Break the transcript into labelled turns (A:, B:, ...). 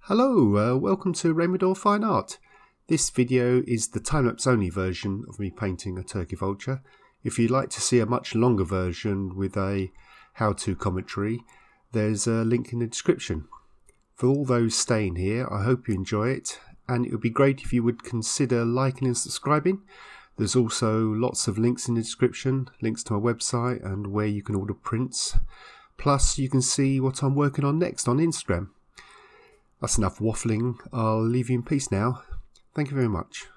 A: Hello, welcome to Raymond Fine Art. This video is the time-lapse only version of me painting a turkey vulture. If you'd like to see a much longer version with a how-to commentary, there's a link in the description. For all those staying here, I hope you enjoy it, and it would be great if you would consider liking and subscribing. There's also lots of links in the description, links to my website and where you can order prints. Plus you can see what I'm working on next on Instagram. That's enough waffling. I'll leave you in peace now. Thank you very much.